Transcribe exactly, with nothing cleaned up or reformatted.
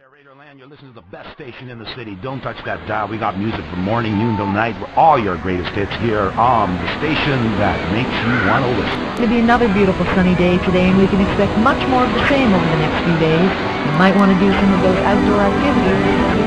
there, Radio Land. You're listening to the best station in the city. Don't touch that dial. We got music from morning, noon till night. We're all your greatest hits here on the station that makes you want to listen. It's going to be another beautiful sunny day today, and we can expect much more of the same over the next few days. You might want to do some of those outdoor activities